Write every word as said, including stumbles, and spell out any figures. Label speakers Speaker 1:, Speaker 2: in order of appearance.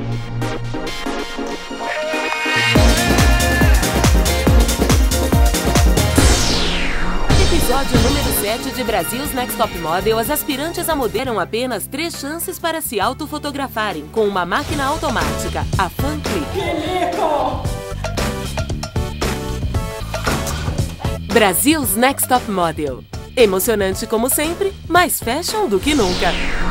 Speaker 1: Episódio número sete de Brasil's Next Top Model, as aspirantes a modelo terão apenas três chances para se autofotografarem com uma máquina automática, a FanClip. Brasil's Next Top Model. Emocionante como sempre, mais fashion do que nunca.